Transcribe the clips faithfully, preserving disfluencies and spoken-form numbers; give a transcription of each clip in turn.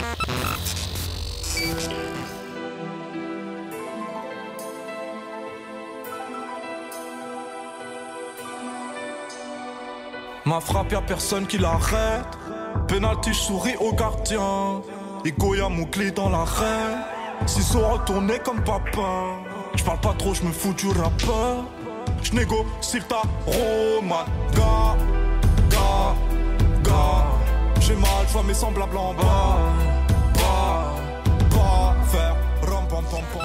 Ma frappe, y'a personne qui l'arrête. Penalty, je souris au gardien. Ego, y'a mon clé dans l'arène. Ciseaux retournés comme papa. J'parle pas trop, j'me fous du rappeur. J'négocie le tarot, man. Gars, gars, gars. J'ai mal, j'vois mes semblables en bas. Bas, bas, faire ram pam pam pam.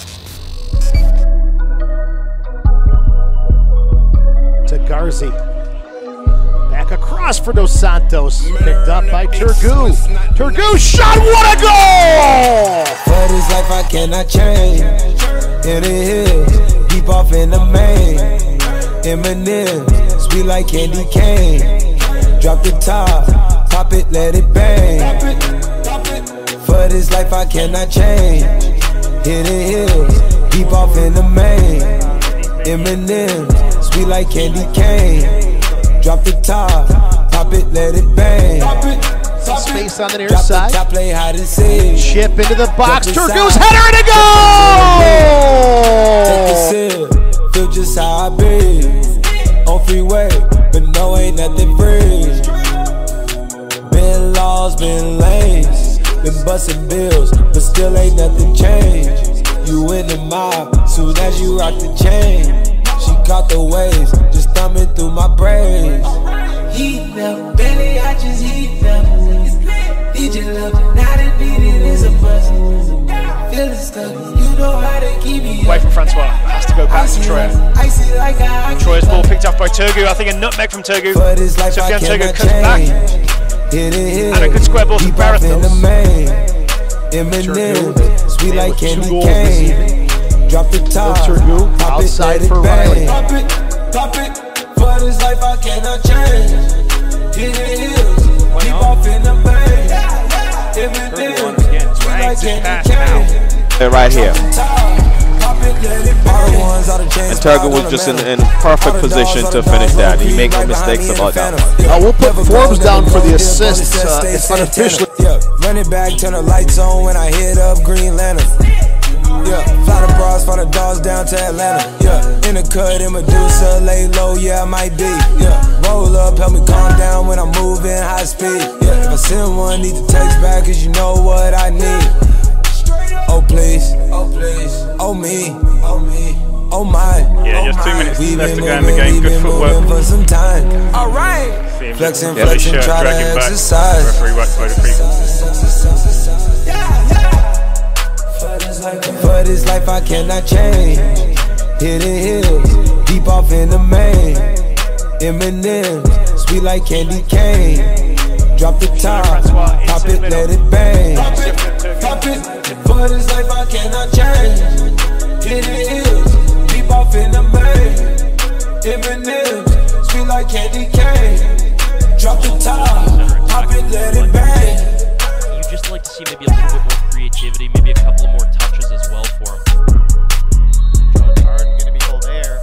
To Garzi. Back across for Dos Santos. Picked up by Turgu. Turgu shot, what a goal! For this life I cannot change. In the hills, deep off in the main. M and M's, sweet like candy cane. Drop the top, pop it, let it bang. For this life I cannot change. In the hills, deep off in the main. M and M's, sweet like candy cane. Drop the top, pop it, let it bang. Some space on the near side. Top, play hide and seek. Chip into the box. Turgu's header and a goal! Take a sip, feel just how I be. On freeway, but no, ain't nothing free. Been lost, been lanes, been busting bills, but still ain't nothing changed. You in the mob, soon as you rock the chain. She caught the waves, just thumbing through my braids. Heat up, belly, I just heat up. Did you love it? Now that beat it is a bust. Feeling stuck, you know how to keep me away from Francois, has to go back to Troy. Like Troy's ball picked up by Turgu, I think a nutmeg from Turgu. Sofiane Turgu comes back. Hit it, hit and a good square ball from Barrett. M and M, sweet like candy cane. Drop the top, Turgu pop outside it, for Riley. Pop it, pop it, for this life I cannot change. Hit it, hills, keep off in the bank. M and M, sweet like candy cane. They're right here. And Turgu was just in, in perfect position to finish that. He made no mistakes about that. Uh, we'll put Forbes down for the assist. Uh, it's unofficially. Yeah, run it back, turn the lights on when I hit up Green Lantern. Yeah, fly the bras, fly the dogs down to Atlanta. Yeah, in the cut, in Medusa, lay low, yeah, I might be. Yeah, roll up, help me calm down when I'm moving high speed. Yeah, if I send one, need to text back, cause you know what I need. Oh please, oh please, oh me, oh me, oh my. Yeah, just two minutes left to go in the game. Good footwork. For some time. All right, flexing, yeah, flexing, shirt, try to exercise. Referee worked by the free. For this life I cannot change. Hit it hills, deep off in the main. M and M, sweet like candy cane. Drop the top, pop it, let it bang. Pop it, for this life I cannot change. Hit it hills, deep off in the main. M and M, sweet like candy cane. Drop the top, pop it, let it bang. You just like to see maybe a little bit more creativity, maybe a couple of more touches as well for him. John Harden going to be hold air.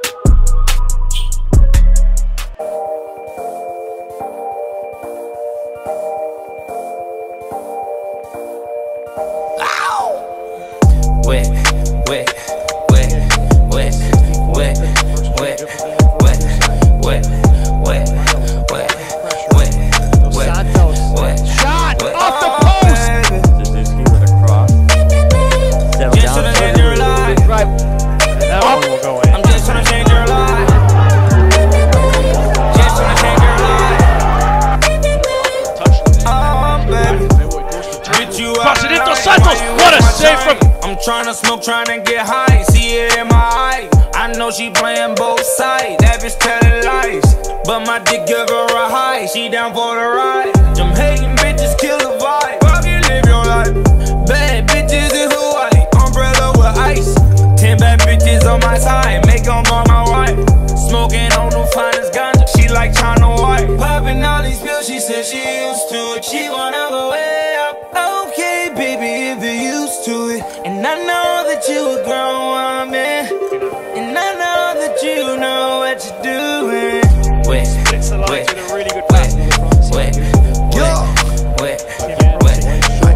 Wet, wet, wet, wet, wet, wet, wet, wet, wet, wet, wet, Santos. wet. Shot off the post. Suzuki with a cross. Settle down. Right. And that one will go in. I'm just trying to change your life. Just trying to change your life. Oh, baby. Get you out. Pass it into Santos. What a save from. I'm trying to smoke, trying to get high. See it in my eye. I know she playing both sides. That bitch telling lies. But my dick give her a high. She down for the ride. Them hating bitches kill the vibe. Fucking live your life. Bad bitches in Hawaii. Umbrella with ice. Ten bad bitches on my side. Make them all my wife. Smoking on the finest ganja. She like China White. Popping all these pills. She said she used to it. She wanna go way up. Okay, baby, if you're used to it. And I know that you a grown woman. And I know that you know what you're doing. Wet, It's the wet, lights with a really good pass. wet, wet, wet, wet, wet,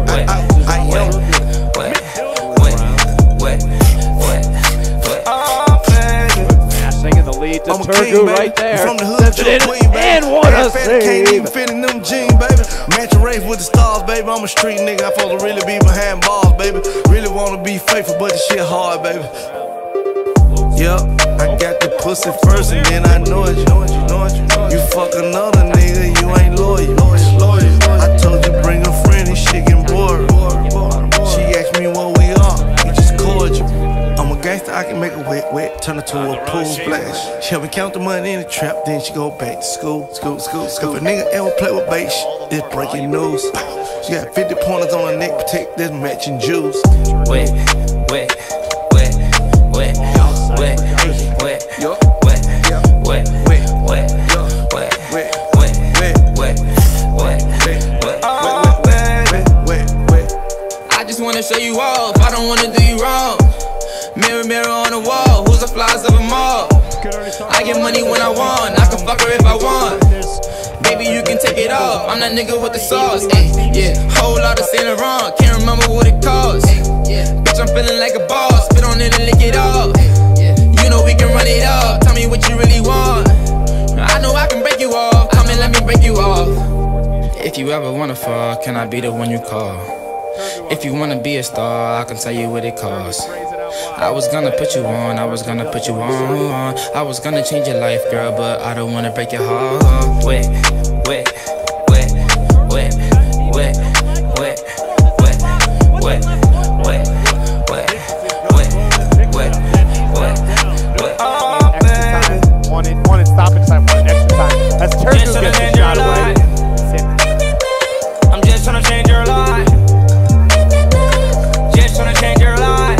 Turgu right there. From the hood to the queen, baby. And what a save. Can't even save. fit in them jeans, baby. Match a race with the stars, baby. I'm a street nigga. I supposed to really be behind bars, baby. Really wanna be faithful, but the shit hard, baby. Yup, I got the pussy first and then I know it. You know it, you know it, you know it. You fuck another nigga, you ain't loyal. I told you bring a friend and shit getting bored. She asked me what we are, we just cordial. I'm a gangster, I can make a wet, wet, turn it to a pool splash. She help me count the money in the trap, then she go back to school, school, school, school. If a nigga ever play with bait, it's breaking news. She got fifty pointers on her neck, protect this matching juice. Wet, wet, wet, wet, wet, wet, wet, wet, wet, wet, wet, wet, wet, wet, wet, wet, wet. I just wanna show you off, I don't wanna do you wrong. Mirror, mirror on the wall, who's the flies of them all? I get money when I want, I can fuck her if I want. Baby, you can take it off, I'm that nigga with the sauce. Ay, yeah, whole lot of Saint Laurent, can't remember what it costs. Bitch, I'm feeling like a boss, spit on it and lick it off. You know we can run it up, tell me what you really want. I know I can break you off, come and let me break you off. If you ever wanna fall, can I be the one you call? If you wanna be a star, I can tell you what it costs. I was gonna put you on, I was gonna put you on. I was gonna change your life, girl, but I don't wanna break your heart. Wet, wet, wet, wet, wet, wet, wet, wet, wet, wet, wet, wet, wet, wet. Oh, baby. One in, one in stoppage time, one in extra time. That's Turgu gets the shot away. I'm just trying to change your life. Just trying to change your life.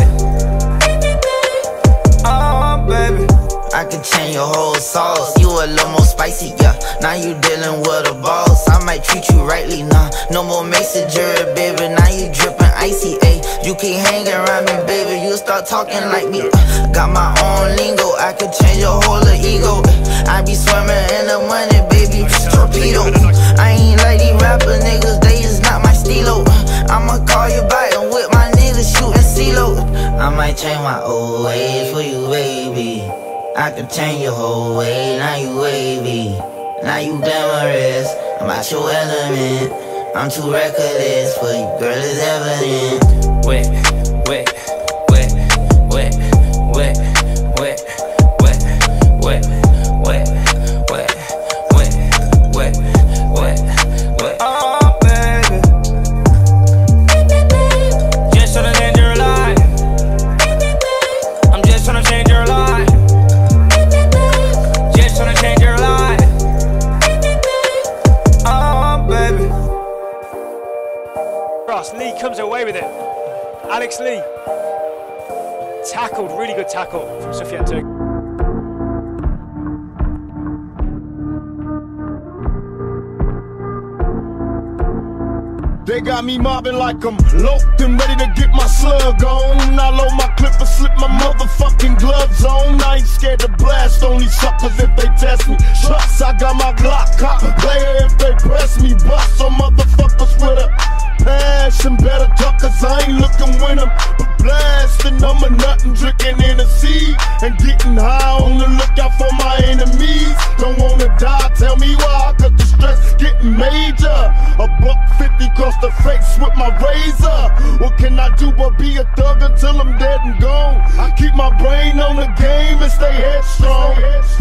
I can change your whole sauce. You a little more spicy, yeah. Now you dealing with a boss. I might treat you rightly, nah. No more messenger, baby. Now you dripping icy, ayy. You keep hanging around me, baby. You start talking like me. Uh, got my own lingo. I could change your whole ego. I be swimming in the money, baby. Torpedo. I ain't like these rapper niggas. They is not my stilo. I'ma call you back and with my niggas shooting CeeLo. I might change my old ways for you, baby. I can change your whole way, now you wavy. Now you glamorous, I'm out your element. I'm too reckless for you, girl, it's evident. Wet, wet, wet, wet, wet, wet, wet, wet, wet, wet, wet, wet, wet, wet. Oh, baby. Just tryna change your life. I'm just tryna change your life. Tryna change your life. Oh, baby. Cross, Lee comes away with it. Alex Lee. Tackled, really good tackle from Soufiane Turgu. They got me mobbing like I'm loped and ready to get my slug on. I load my clip and slip my motherfucking gloves on. I ain't scared to blast on these suckers if they test me. Shots, I got my Glock, cop player if they press me. Bust some motherfuckers with a passion. Better duck cause I ain't looking with them. But blasting, I'm a nut and drinking Hennessy and getting high on the lookout for my enemies. Don't wanna die, tell me why, cause the stress getting major. A buck fifty cross the face with my razor. What can I do but be a thug until I'm dead and gone? I keep my brain on the game and stay headstrong.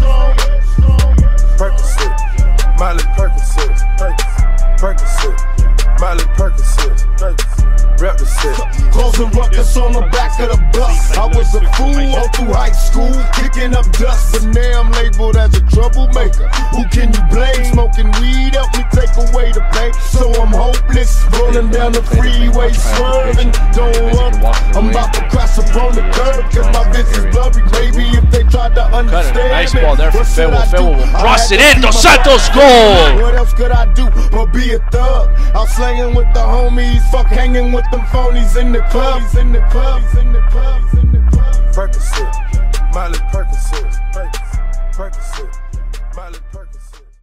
Percocet, Miley Percocet, Percocet, Miley Percocet, rep the set. Causing ruckus on the back of the bus. I was a fool all through high school, kicking up dust, but now I'm labeled as a troublemaker. Who can you blame? Smoking weed help me take away the pain, so I'm hopeless. Rolling down the freeway, swerving, don't worry, I'm about to crash upon the curb, cause my vision's blurry. Maybe if they tried to understand me. Nice ball there from Febo. Febo will cross it in. Dos Santos goal! What else could I do but be a thug? I'm slanging with the homies, fuck hanging with them phonies in the clubs, in the clubs, in the clubs, in the clubs. Percocet, Miley Percocet, Percocet.